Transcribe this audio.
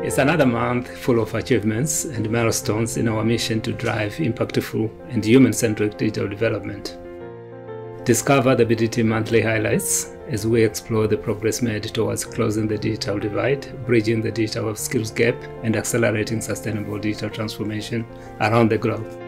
It's another month full of achievements and milestones in our mission to drive impactful and human-centric digital development. Discover the BDT monthly highlights as we explore the progress made towards closing the digital divide, bridging the digital skills gap, and accelerating sustainable digital transformation around the globe.